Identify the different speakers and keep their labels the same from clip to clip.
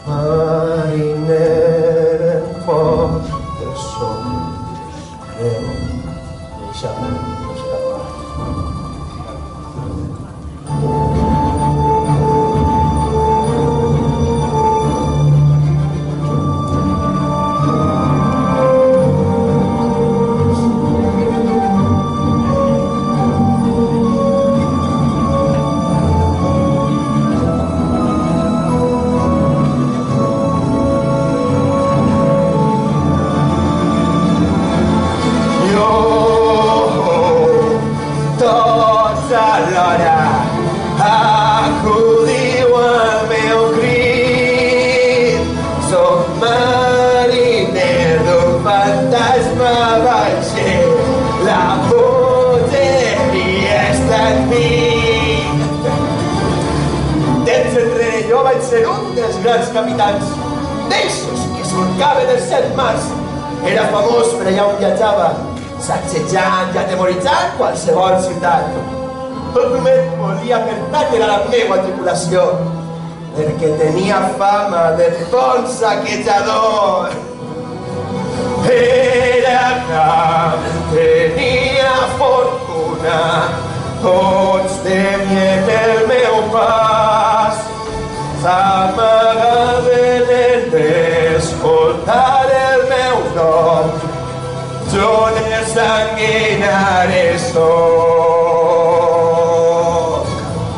Speaker 1: mariner en foc de somnis, creu, deixant escapar.
Speaker 2: Grans capitans, d'eixos que surcaven els 7 mars. Era famós per allà on viatjava, sacsejant i atemoritzant qualsevol ciutat. Tot només volia pertànyer a la meva tripulació, perquè tenia fama de bon saquejador. Era gran, tenia fortuna, tots temien el meu pas. S'amagaven d'escoltar el meu nom, jo els sanguinares soc.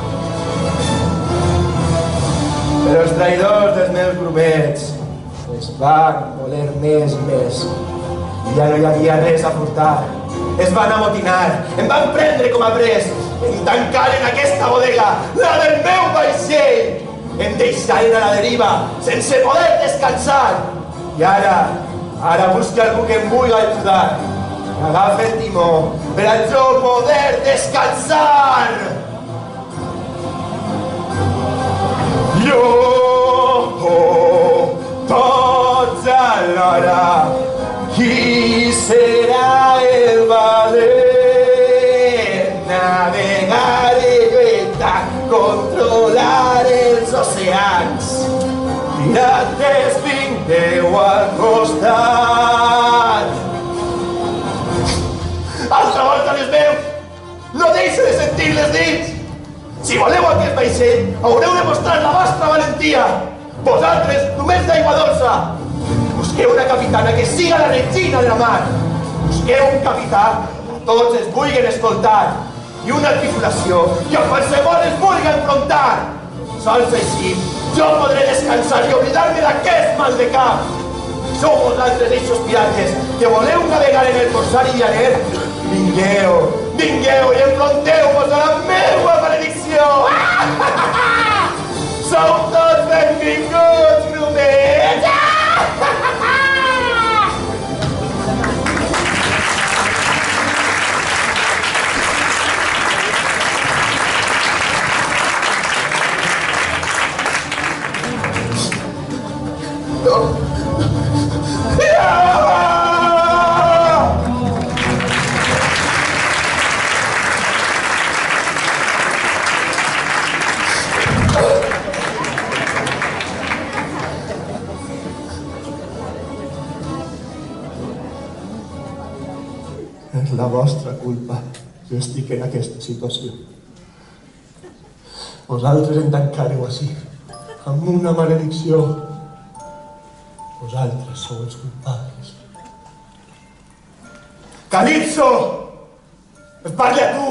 Speaker 2: Però els traïdors dels meus grumets es van voler més i més, i ja no hi havia res a portar. Es van amotinar, em van prendre com a pres, em tancaren aquesta bodega, la del meu vaixell. Em deixaren a la deriva, sense poder descansar. I ara busca algú que em vulgui ajudar. Agafa el timó per a jo poder descansar. Jo, tots alhora, qui serà el valent? Navegar i lluitar, controlar els oceans. Pirates, vingueu al costat. Altra volta les meus, no deixo de sentir les dits. Si voleu aquest vaixell, haureu de mostrar la vostra valentia. Vosaltres, només d'aigua dolça. Busqueu una capitana que siga la regina de la mar. Busqueu un capità que tots es vulguin escoltar. I una tripulació que a qualsevol es vulgui enfrontar. Sols així, jo podré descansar i oblidar-me d'aquest mal de cap. Sou vosaltres eixos pirates que voleu navegar en el corsari llaner. Vingueu, vingueu i enfronteu-vos a la meua benedicció. Sou tots benvinguts, grumets!
Speaker 1: És la vostra culpa. Jo estic en aquesta situació. Vosaltres em tancareu així, amb una maledicció. Vosaltres sou els culpables. Calipso! Et parli a tu!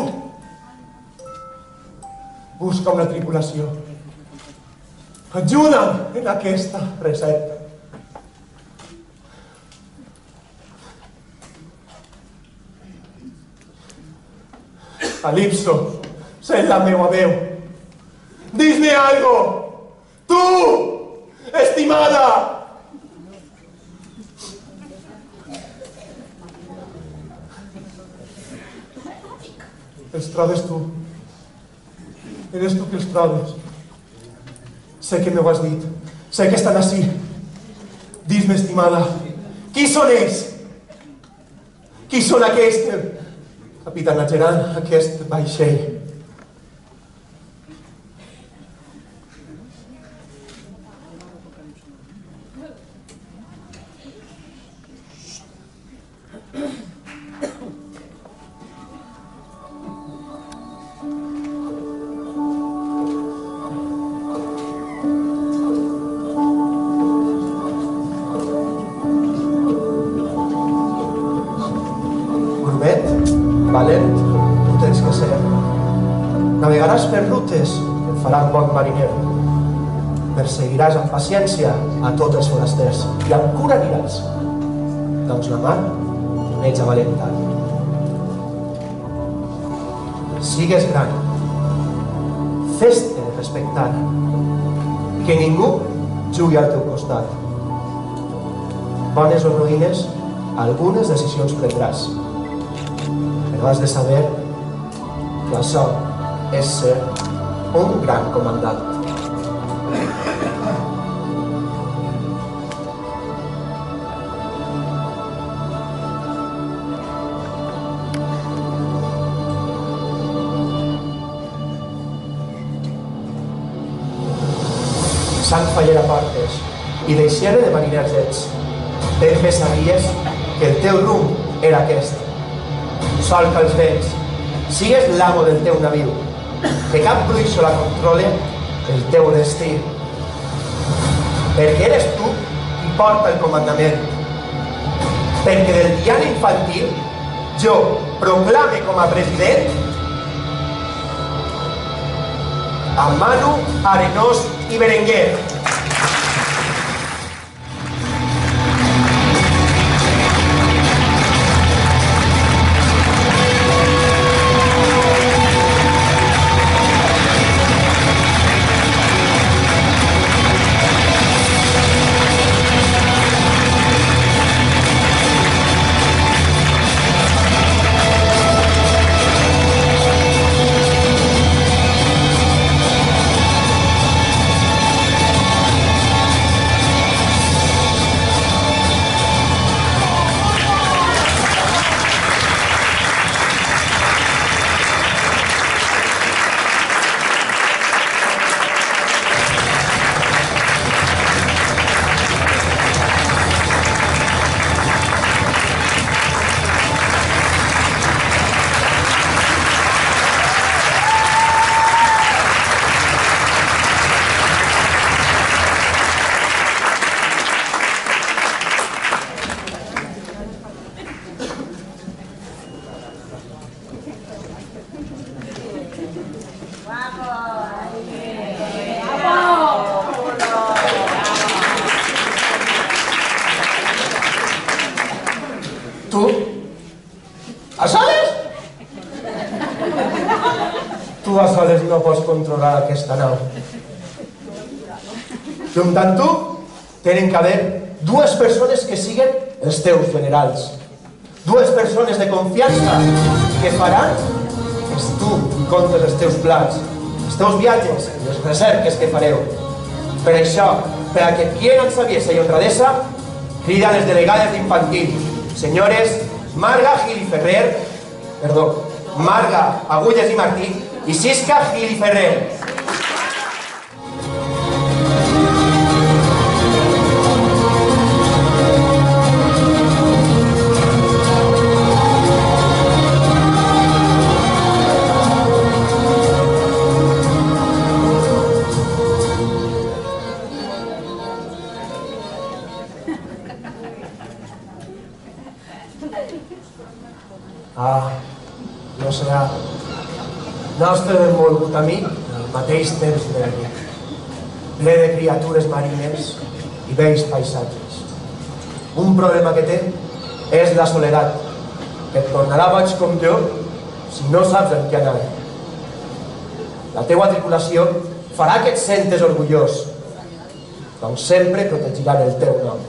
Speaker 1: Busca una tripulació. Ajuda'm en aquesta recepta. Calipso, sent la meua veu. Dis-me algo! Tu, estimada! Els trobes tu. Eres tu que els trobes. Sé que m'ho has dit. Sé que estan ací. Dis-me, estimada, qui són ells? Qui són aquells que capitanageran aquest vaixell? Navegaràs per rutes que et faran bon mariner. Perseguiràs amb paciència a tots els forasters i amb cura diràs: doncs la mar no ets avalentat. Sigues gran, fes-te respectar, que ningú jugui al teu costat. Bones o ruïnes, algunes decisions prendràs, però has de saber que això és ser un gran comandant. Sant fallera portes i deixera de mariners ets. Ben bé sabies que el teu rumb era aquest. Solca els vents, sigues l'amo del teu naviu, que cap bruixola controle el teu destí. Perquè eres tu qui porta el comandament. Perquè del diari infantil jo proclame com a president a Manu, Arenós i Berenguer. Tu? A soles? Tu a soles no pots controlar aquesta nau. Juntant tu, tenen que haver dues persones que siguen els teus generals. Dues persones de confiança que faran que tu comptes els teus plans, els teus viatges i les recerques que fareu. Per això, per a que quieran saviesa i honradesa, crida les delegades d'infantil. Senyores Marga Gil i Ferrer, Marga Agulles i Martí i Sisca Gil i Ferrer. No serà nostre benvolgut amic al mateix temps negre, ple de criatures marines i bells paisatges. Un problema que té és la soledat, que et tornarà boig com jo si no saps en què anar. La teua tripulació farà que et sentes orgullós, doncs sempre protegiran el teu nom.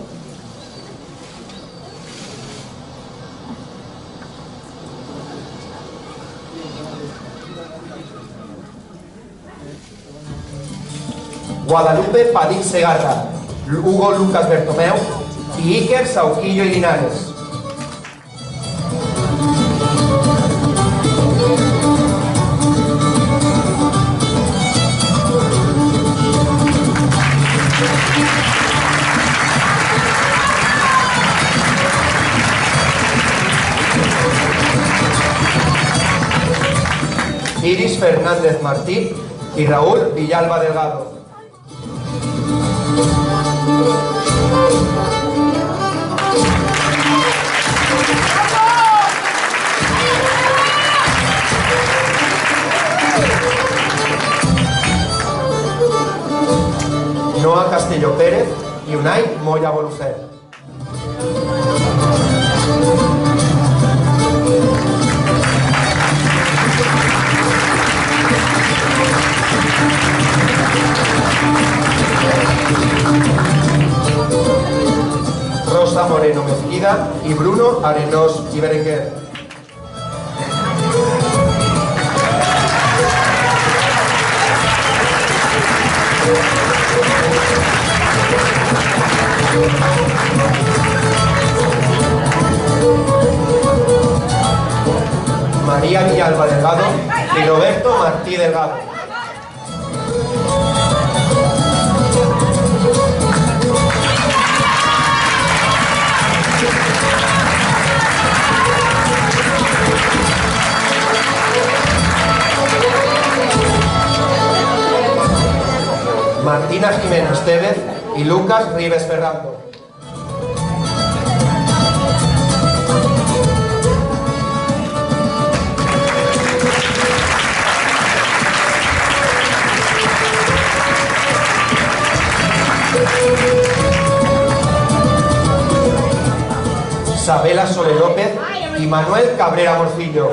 Speaker 1: Guadalupe Padín Segarra, Hugo Lucas Bertomeu y Iker Sauquillo y Linares. Iris Fernández Martí y Raúl Villalba Delgado. ¡Bravo! Noa Castelló Pérez i Unai Moya Bolucer. Rosa Moreno Mezquida i Bruno Arenós i Berenguer. María Villalba Delgado y Roberto Martí Delgado. Martina Jimeno Estevez y Lucas Rives Ferrando. Isabela Sole López y Manuel Cabrera Morcillo.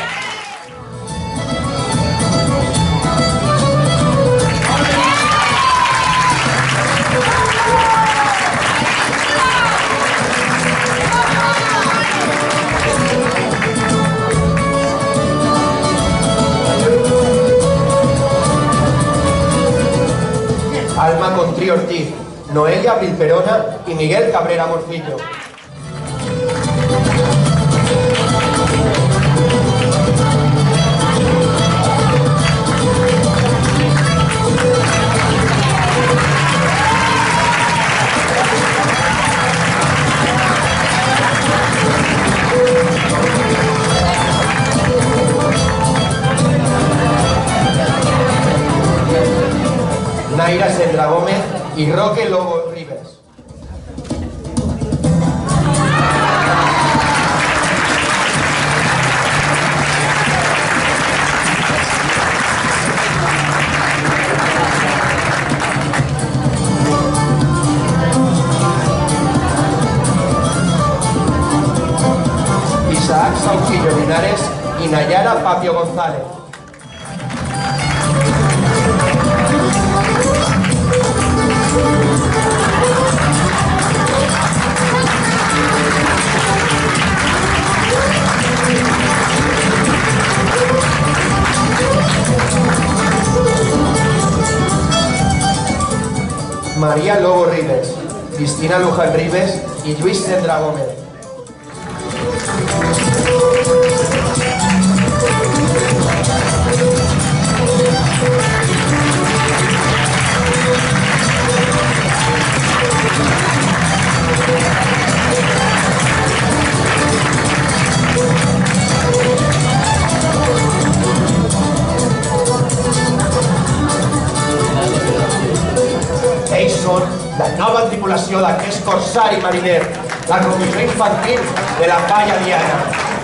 Speaker 1: Alma Contrí Ortiz, Noelia Vilperona y Miguel Cabrera Morcillo. Naira Sendra Gómez y Roque Lobo Rivers. Isaac Sauquillo Linares y Nayara Papio González. María Lobo Ribes, Cristina Luján Ribes y Luis Sendra Gómez. Ells són la nova tripulació d'aquest corsari mariner, la comissió infantil de la Falla Diana.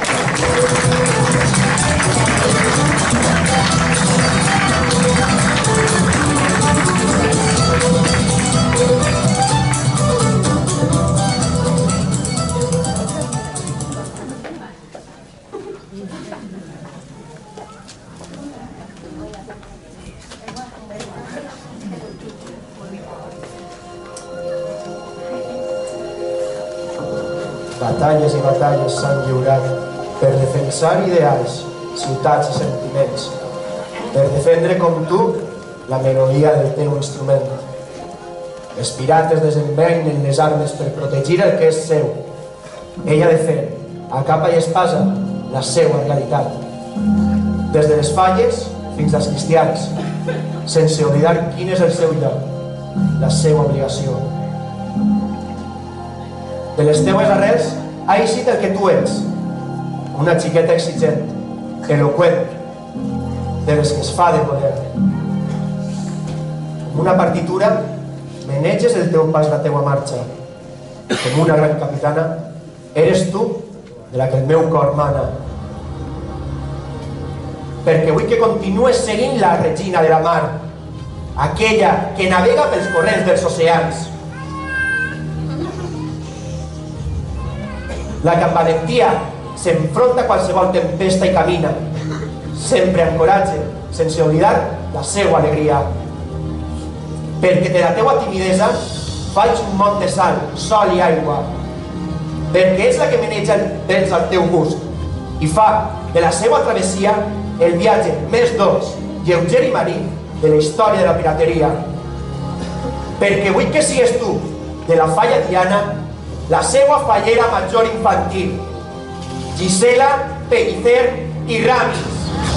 Speaker 1: Batalles i batalles s'han lliurat per defensar ideals, ciutats i sentiments, per defendre com tu la melodia del teu instrument. Els pirates desenvainen les armes per protegir el que és seu. Ell ha de fer, a capa i espasa, la seva realitat. Des de les falles fins als cristians, sense oblidar quin és el seu lloc, la seva obligació. De les teues arrels ha eixit el que tu ets, una xiqueta exigent, eloqüent, de les que es fa de poder. Com una partitura, maneges el teu pas, la teua marxa. Com una gran capitana, eres tu de la que el meu cor mana. Perquè vull que continues seguint la regina de la mar, aquella que navega pels corrents dels oceans. La que amb valentia s'enfronta a qualsevol tempesta i camina, sempre amb coratge, sense oblidar la seva alegria. Perquè de la teua timidesa faig un món de sal, sol i aigua, perquè és la que maneja els vents al teu gust i fa de la seva travessia el viatge més dolç, lleuger i marí de la història de la pirateria. Perquè vull que sigues tu, de la falla Diana, la seva fallera major infantil, Gisela Pellicer i Ramis.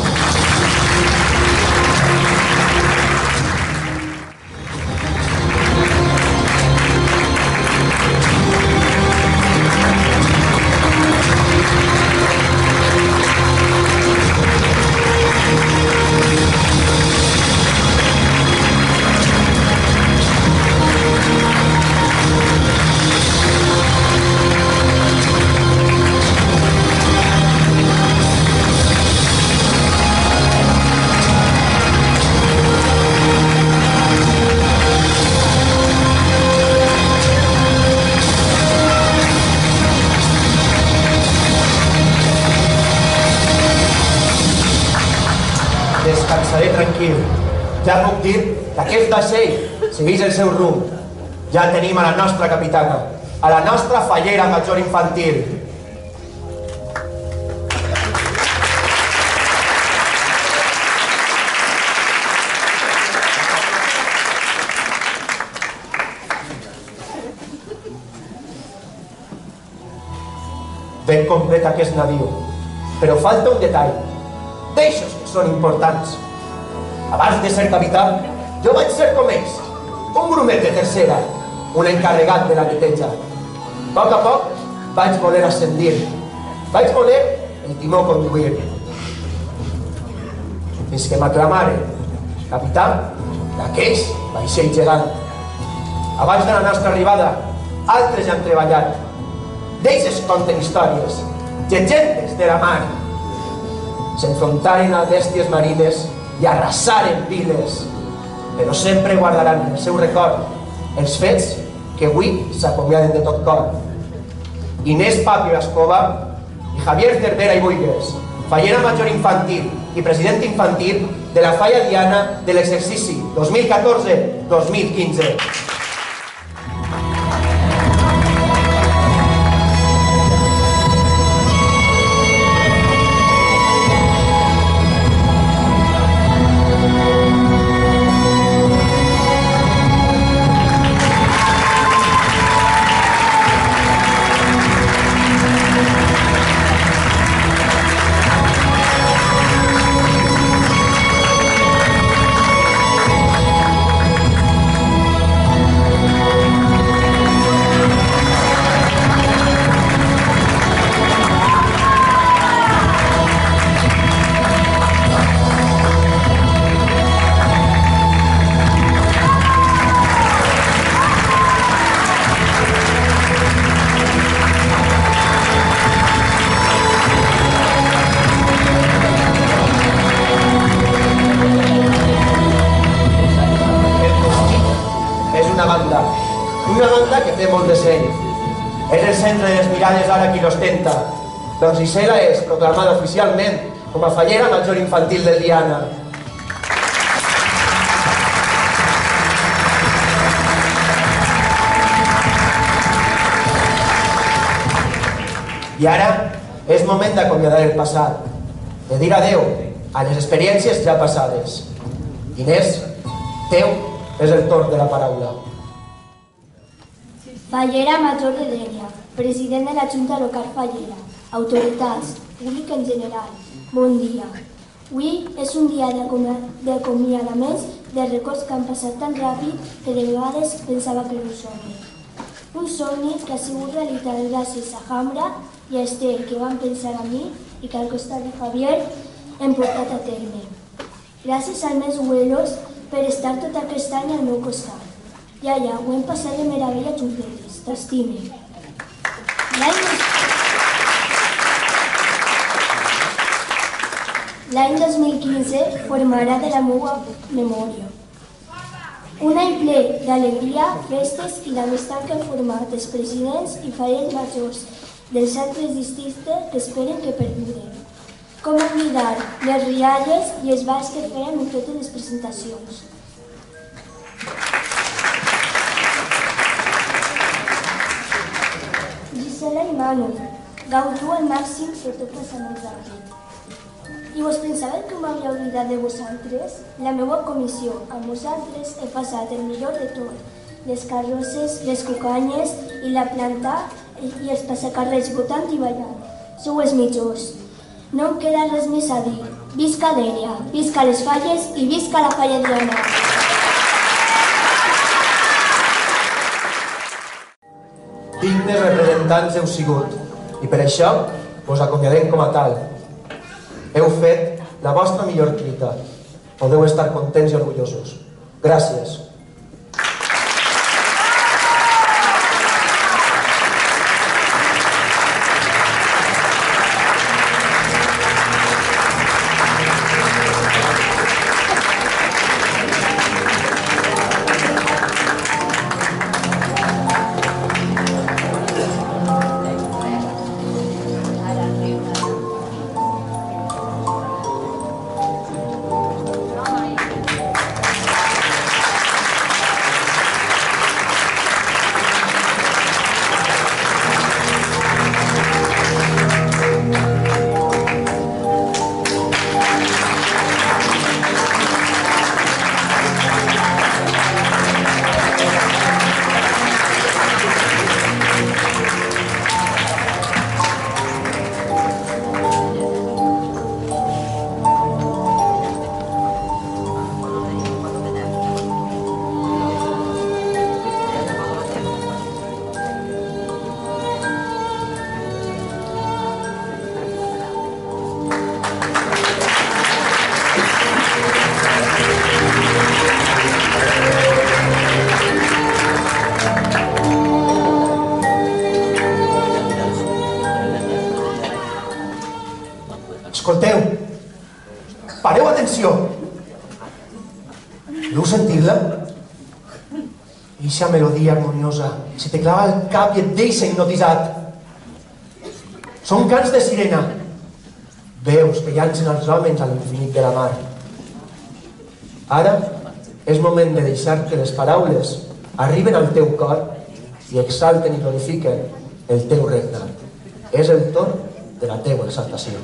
Speaker 1: Descansaré tranquil. Ja puc dir que aquest vaixell segueix el seu rumb. Ja tenim a la nostra capitana, a la nostra fallera major infantil. Ben complet aquest naviu, però falta un detall. D'eixos que són importants. Abans de ser capità, jo vaig ser com ells, un grumet de tercera, un encarregat de la neteja. A poc vaig voler ascendir, vaig voler el timó conduir. Fins que m'aclamaren capità d'aquells vaixell gegant. Abans de la nostra arribada, altres ja han treballat. D'ells es conten històries, llegendes de la mar. S'enfrontaren a bèsties marines i arrasaren viles, però sempre guardaran en el seu record els fets que avui s'acomiaden de tot cor. Inés Papio Escoba i Javier Cervera i Buigues, fallera major infantil i president infantil de la falla Diana de l'exercici 2014-2015. Una banda que té molt de seny. És el centre de les mirades ara qui l'ostenta. Doncs Gisela és proclamada oficialment com a fallera major infantil del Diana. I ara és moment d'acomiadar el passat, de dir adeu a les experiències ja passades. Inés, teu és el torn de la paraula.
Speaker 3: Fallera major de Dèlia, president de la Junta Local Fallera, autoritats, públic en general, bon dia. Avui és un dia d'acomiadaments de records que han passat tan ràpid que de vegades pensava que era un somni. Un somni que ha sigut realitat gràcies a Jambra i a Esther, que van pensar a mi i que al costat de Javier hem portat a terme. Gràcies als meus abuelos per estar tot aquest any al meu costat. Iaia, ho hem passat de meravella juntetes. T'estime. L'any 2015 formarà de la meva memòria. Un any ple d'alegria, festes i l'amistat que han format els presidents i falles majors dels altres districtes que esperen que perduren. Com oblidar les rialles i els balls que feien en totes les presentacions. Gisela i Manu, gaudiu al màxim de tot passant els anys. I vos pensàveu que m'havia oblidat de vosaltres? La meva comissió, amb vosaltres, he passat el millor de tot. Les carrosses, les cucanyes i la planta i els passacarrers votant i ballant. Sou els millors. No em queda res més a dir. Visca Dènia, visca les falles i visca la falla Diana.
Speaker 1: Dignes representants heu sigut i per això vos acomiadem com a tal. Heu fet la vostra millor lluita. Podeu estar contents i orgullosos. Gràcies. Escolteu, pareu atenció. Deu sentir-la? Eixa melodia harmoniosa se te clava al cap i et deixa hipnotitzat. Són cants de sirena, veus que llancen els homes a l'infinit de la mar. Ara és moment de deixar que les paraules arriben al teu cor i exalten i glorifiquen el teu regnat. És el torn de la teua exaltació.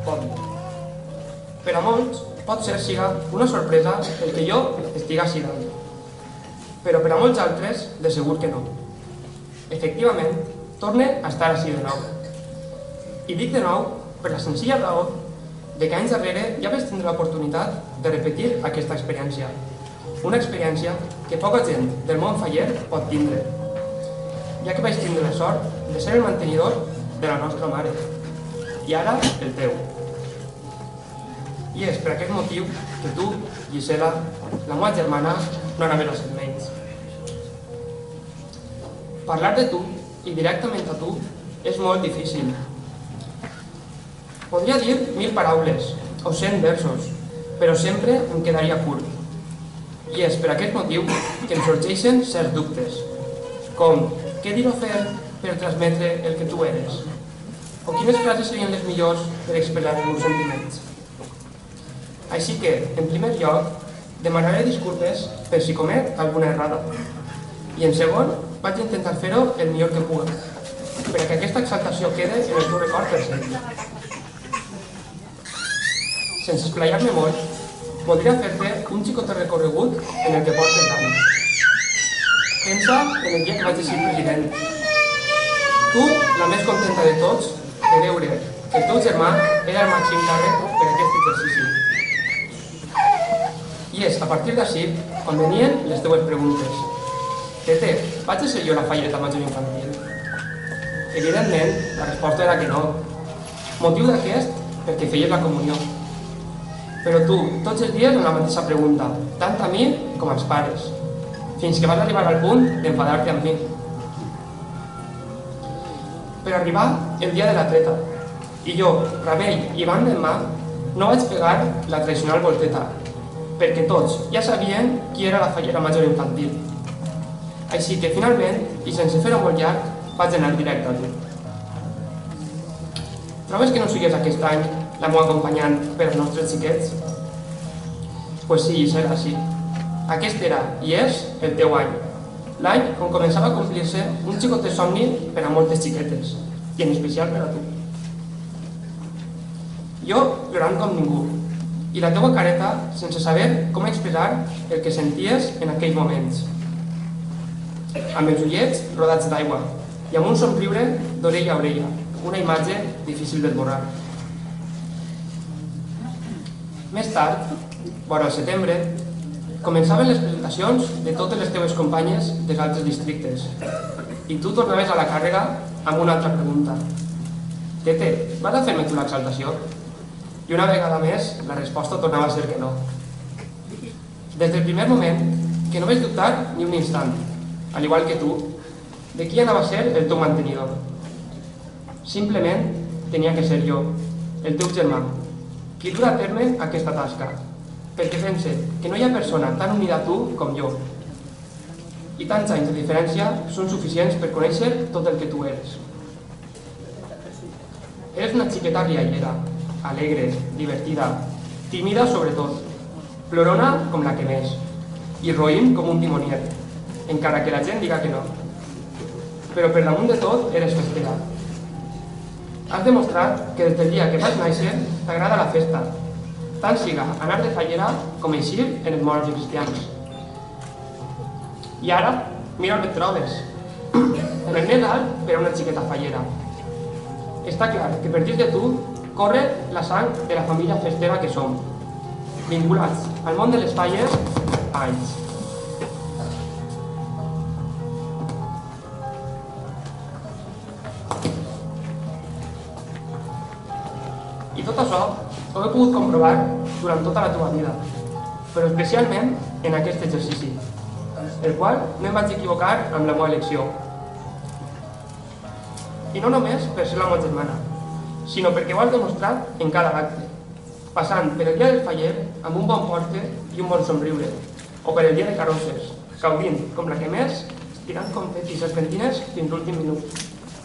Speaker 4: pot no. Per a molts, pot ser siga una sorpresa el que jo estiga així dalt. Però per a molts altres, de segur que no. Efectivament, torne a estar així de nou. I dic de nou per la senzilla raó de que anys darrere ja vaig tindre l'oportunitat de repetir aquesta experiència. Una experiència que poca gent del món faller pot tindre, ja que vaig tindre la sort de ser el mantenidor de la nostra mare, i ara el teu. I és per aquest motiu que tu, Gisela, la meva germana, no n'haver ser menys. Parlar de tu, i directament a tu, és molt difícil. Podria dir 1000 paraules, o 100 versos, però sempre em quedaria curt. I és per aquest motiu que em sorgeixen certs dubtes, com què dir o fer per transmetre el que tu eres? O quines frases serien les millors per expressar els meus sentiments? Així que, en primer lloc, demanaré disculpes per si comet alguna errada. I en segon, vaig intentar fer-ho el millor que pugui, perquè aquesta exaltació quede en el teu record per sempre. Sense esplaiar-me molt, voldria fer-te un xicotet recorregut en el que portes d'anys. Pensa en el dia que vaig ser president. Tu, la més contenta de tots, de veure que el teu germà era el màxim càrrec per aquest exercici. I és a partir d'ací quan venien les teues preguntes. Tete, vaig ser jo la falleta major infantil? Evidentment, la resposta era que no. Motiu d'aquest, perquè feies la comunió. Però tu, tots els dies amb la mateixa pregunta, tant a mi com als pares, fins que vas arribar al punt d'enfadar-te amb mi. Per arribar el dia de la treta, i jo, Ramell i banda en mà, no vaig pegar la tradicional volteta, perquè tots ja sabien qui era la fallera major infantil. Així que finalment, i sense fer-ho molt llarg, vaig anar directe a tu. Trobes que no sigues aquest any la meva acompanyant per als nostres xiquets? Pues sí, serà així. Aquest era, i és, el teu any. L'any on començava a complir-se un xicotet somni per a moltes xiquetes, i en especial per a tu. Jo plorant com ningú, i la teua careta sense saber com expressar el que senties en aquells moments. Amb els ullets rodats d'aigua, i amb un somriure d'orella a orella, una imatge difícil d'esborrar. Més tard, vora el setembre, començaven les presentacions de totes les teves companyes dels altres districtes i tu tornaves a la càrrega amb una altra pregunta. Tete, vas a fer-me tu l'exaltació? I una vegada més, la resposta tornava a ser que no. Des del primer moment, que no vaig dubtar ni un instant, al igual que tu, de qui anava a ser el teu mantenidor. Simplement tenia que ser jo, el teu germà, qui du a terme aquesta tasca, perquè pense que no hi ha persona tan unida a tu com jo. I tants anys de diferència són suficients per conèixer tot el que tu eres. Eres una xiqueta riallera, alegre, divertida, tímida sobretot, plorona com la que més, i roïm com un dimoniet, encara que la gent diga que no. Però per damunt de tot eres festera. Has demostrat que des del dia que vas néixer t'agrada la festa, tant siga anar de fallera com eixir en els morts cristians. I ara, mira on et trobes, en el més alt per a una xiqueta fallera. Està clar que per dins de tu corre la sang de la família festera que som, vinculats al món de les falles anys. I tot això ho he pogut comprovar durant tota la teva vida, però especialment en aquest exercici, el qual no em vaig equivocar amb la meva elecció. I no només per ser la meva germana, sinó perquè ho has demostrat en cada acte, passant per el dia del faller amb un bon porte i un bon somriure, o per el dia de carrosses, gaudint com la que més, tirant confetis i serpentines fins l'últim minut.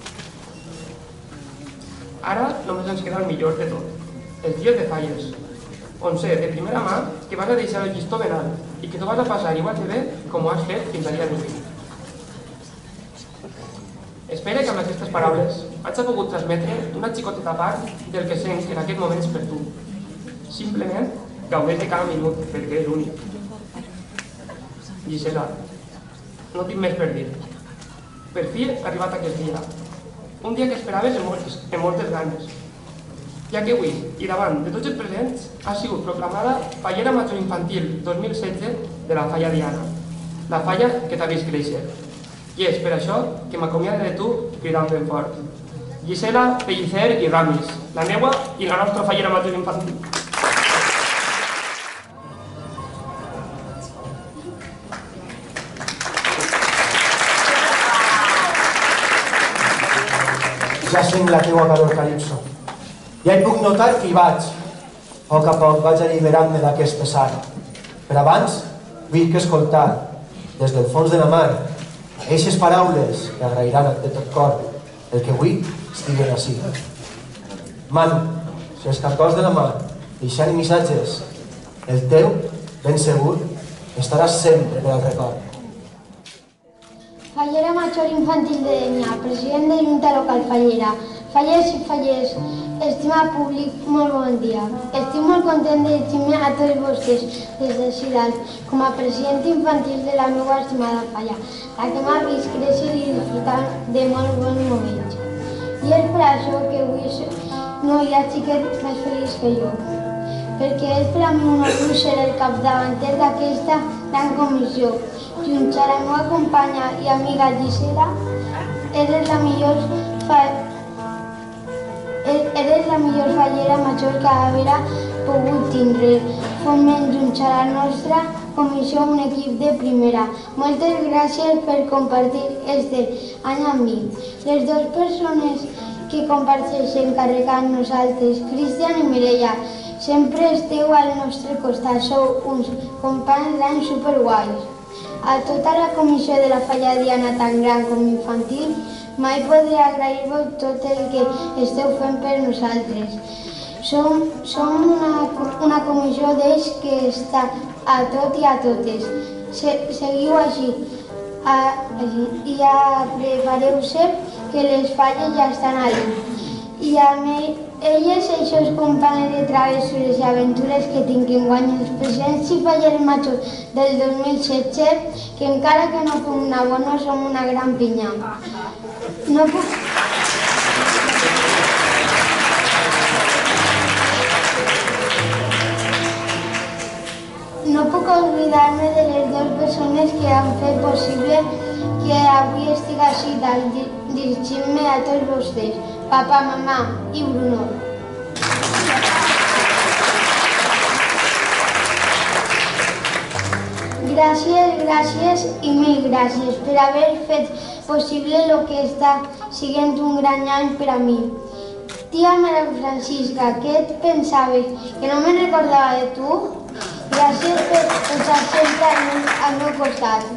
Speaker 4: Ara només ens queda el millor de tot, els dies de falles, on sé de primera mà que vas a deixar el llistó ben alt i que t'ho vas a passar igual de bé com ho has fet fins al dia d'avui. Espero que amb aquestes paraules haig pogut transmetre una xicoteta part del que sents en aquests moments per tu. Simplement gaudeix de cada minut, perquè és únic. Gisela, no tinc més per dir. Per fi ha arribat aquest dia. Un dia que esperaves amb moltes ganes. Ja que avui, i davant de tots els presents, ha sigut proclamada Fallera Major Infantil 2016 de la Falla Diana. La falla que t'ha vist créixer. I és per això que m'acomiado de tu cridant ben fort. Gisela Pellicer i Ramis, la meua i la nostra Fallera Major Infantil.
Speaker 1: Ja sent la teua calor, Calipso. Ja hi puc notar que hi vaig. A poc vaig alliberant-me d'aquest pesar. Però abans, vull que escoltar, des del fons de la mar, eixes paraules que agrairan de tot cor el que avui estiguen ací. Manu, si els cargols de la mà deixant missatges, el teu, ben segur, estaràs sempre per al record.
Speaker 5: Fallera Major Infantil de Dénia, president de Junta Local Fallera. Fallers i fallers, estimat públic, molt bon dia. Estic molt content de dirigir-me a tots vostès des de Cidalt com a president infantil de la meva estimada falla, la que m'ha vist créixer i disfrutar de molt bons moments. I és per això que avui no hi ha xiquet més feliç que jo, perquè és per a mi un orgull ser el capdavanter d'aquesta gran comissió. Junts a la meva companya i amiga Gisela, eres la millor fallera major que haurà pogut tindre. Formem junts a la nostra comissió un equip de primera. Moltes gràcies per compartir aquest any amb mi. Les dues persones que comparteixen càrrec amb nosaltres, Cristian i Mireia, sempre esteu al nostre costat. Sou uns companys d'any superguais. A tota la comissió de la Falla Diana, tan gran com infantil, mai podré agrair-vos tot el que esteu fent per nosaltres. Som una comissió d'ells que està a tot i a totes. Seguiu així i ja prepareu-se que les falles ja estan allí. I amb elles, els companys de travessures i aventures que tinc enguany, els presidents i fallers majors del 2016, que encara que no fem una bona, som una gran pinya. No puc oblidar-me de les dues persones que han fet possible que avui estic així dalt dirigint-me a tots vostès, papà, mamà i Bruno. Gràcies i mil gràcies per haver fet possible el que està sent un gran any per a mi. Tia Maria Francisca, què et pensaves? Que no me'n recordava de tu? Gràcies per estar sempre al meu costat.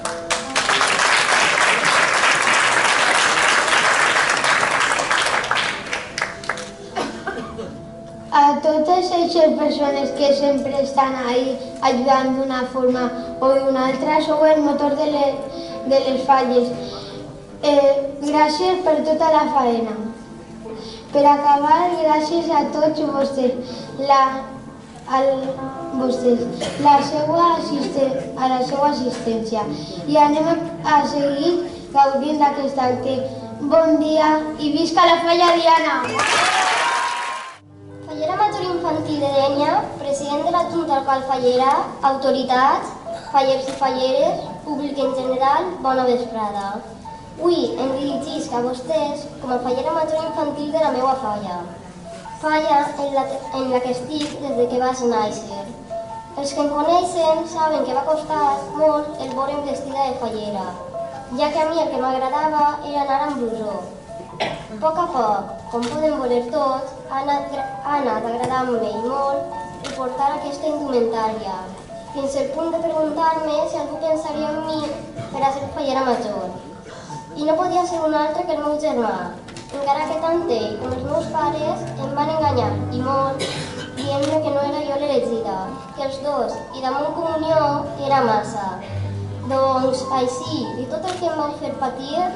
Speaker 5: A totes aquestes persones que sempre estan ahí ajudant d'una forma o d'una altra, sou el motor de les falles. Gràcies per tota la faena. Per acabar, gràcies a tots vostès, a la seva assistència. I anem a seguir gaudint d'aquest acte. Bon dia i visca la Falla Diana!
Speaker 3: Fallera Major Infantil de Dénia, president de la Junta Local Fallera, autoritats, fallers i falleres, públic en general, bona vesprada. Avui em dirigisc a vostès com a Fallera Major Infantil de la meva falla. Falla en la que estic des de que vaig néixer. Els que em coneixen saben que va costar molt el veure'm vestida de fallera, ja que a mi el que m'agradava era anar amb blusó. A poc, com podem veure tots, ha anat agradant-me i molt el portar aquesta indumentària, fins al punt de preguntar-me si algú pensaria en mi per a ser fallera major. I no podia ser un altre que el meu germà, encara que tant ell com els meus pares em van enganyar, i molt, dient-me que no era jo l'elegida, que els dos, i damunt comunió, era massa. Doncs així, i tot el que em vau fer patir,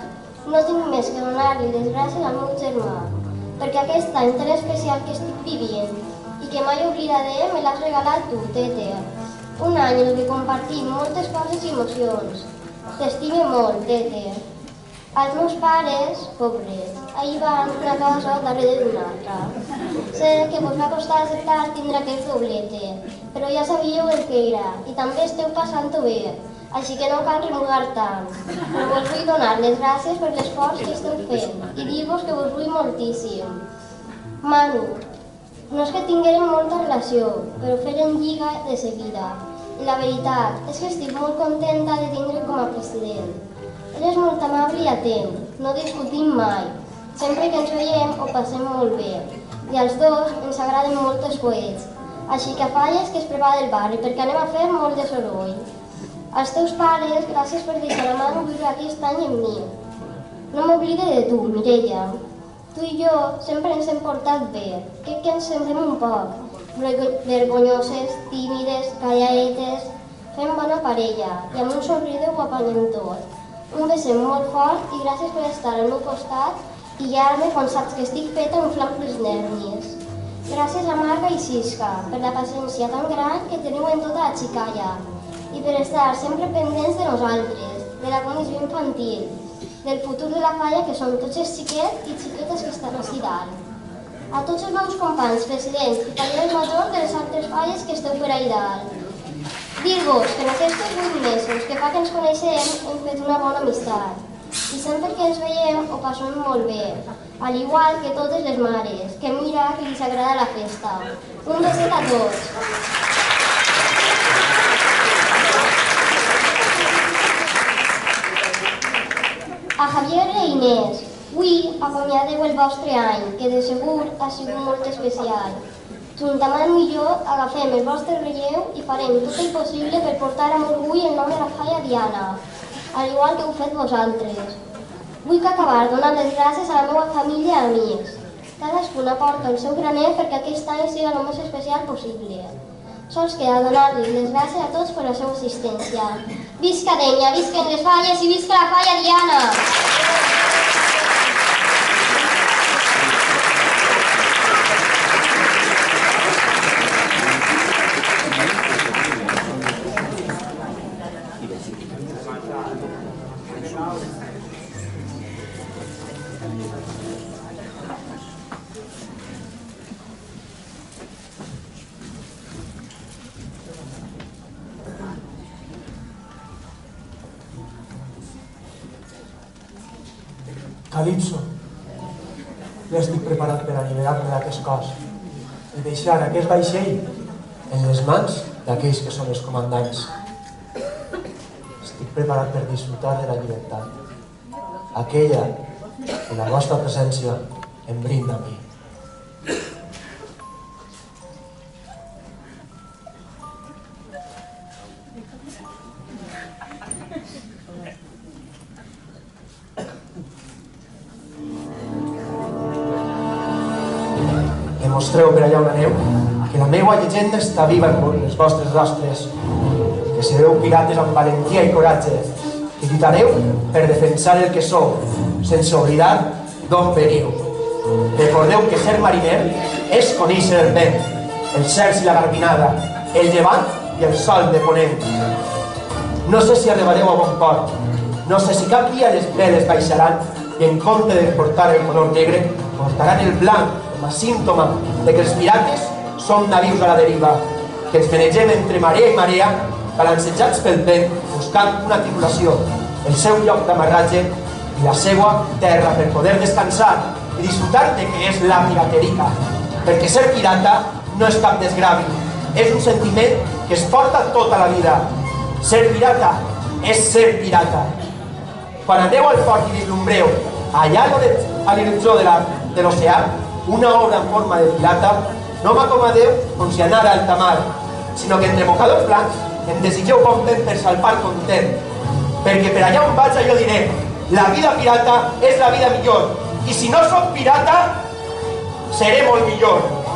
Speaker 6: no tinc més que donar-li les gràcies al meu germà, perquè aquest any tan especial que estic vivint i que mai oblidaré me l'has regalat tu, Tete. Un any en què compartim moltes coses i emocions. T'estime molt, Tete. Els meus pares, pobrets, ahir van una cosa darrere d'una altra. Sé que vos va costar acceptar tindre aquest doblete, però ja sabíeu el que era i també esteu passant-ho bé, així que no cal remugar tant. Però vos vull donar les gràcies per l'esforç que esteu fent i dir-vos que vos vull moltíssim. Manu, no és que tinguérem molta relació, però feren lliga de seguida. I la veritat és que estic molt contenta de tindre com a president. Ell és molt amable i atent, no discutim mai. Sempre que ens veiem ho passem molt bé. I als dos ens agraden molt els coets. Així que falles que es prepara el barri, perquè anem a fer molt de soroll. Als teus pares, gràcies per deixar a Manu viure aquest any amb mi. No m'oblide de tu, Mireia. Tu i jo sempre ens hem portat bé. Crec que ens semblem un poc. Vergonyoses, tímides, callaetes. Fem bona parella i amb un somriure ho apanyem tot. Un beset molt fort i gràcies per estar al meu costat i guiar-me quan saps que estic feta un flam pels nervis. Gràcies a Marga i Sisca per la paciència tan gran que teniu en tota la xicalla i per estar sempre pendents de nosaltres, de la comissió infantil, del futur de la falla que som tots els xiquets i xiquetes que estan així dalt. A tots els meus companys, presidents i falleres majors de les altres falles que esteu per ahí dalt. Dir-vos que en aquests 8 mesos que fa que ens coneixem hem fet una bona amistat i sempre que ens veiem ho passem molt bé, al igual que totes les mares, que mira que els agrada la festa. Un beset a tots. A Javier i Inés, avui acomiadeu el vostre any, que de segur ha sigut molt especial. Junt amb Manu i jo agafem el vostre relleu i farem tot el possible per portar amb orgull el nom de la falla Diana, al igual que heu fet vosaltres. Vull acabar donant les gràcies a la meva família i amics. Cadascun aporta el seu granet perquè aquest any sigui el més especial possible. Sols queda donar-li les gràcies a tots per la seva assistència. Visca Denya, visquen les falles i visca la falla Diana!
Speaker 1: Calipso, ja estic preparat per alliberar-me d'aquest cos i deixar aquest vaixell en les mans d'aquells que són els comandants. Estic preparat per disfrutar de la llibertat, aquella que la vostra presència em brinda a mi. Demostreu per allà on aneu que la meva llegenda està viva en les vostres rostres, que sereu pirates amb valentia i coratge, que lluitareu per defensar el que sou, sense oblidar d'on veniu. Recordeu que ser mariner és conèixer el vent, els cels i la garbinada, el llevant i el sol de ponent. No sé si arribareu a bon port, no sé si cap dia les veles baixaran i en compte de portar el color negre, portaran el blanc com a símptoma de que els pirates som navius a la deriva, que ens menegem entre marea i marea, balancejats pel vent, buscant una tripulació, el seu lloc d'amarratge i la seva terra per poder descansar i disfrutar de què és la piraterica. Perquè ser pirata no és cap desgravi, és un sentiment que es porta tota la vida. Ser pirata és ser pirata. Quan aneu al port i vislumbreu allà a l'horitzó de l'oceà una obra en forma de pirata, no m'acomodeu com si anara a alta mar, sinó que entre mocadors blancs em desitgeu bon vent per salpar content, perquè per allà on vaig jo diré: la vida pirata és la vida millor, i si no soc pirata seré molt millor.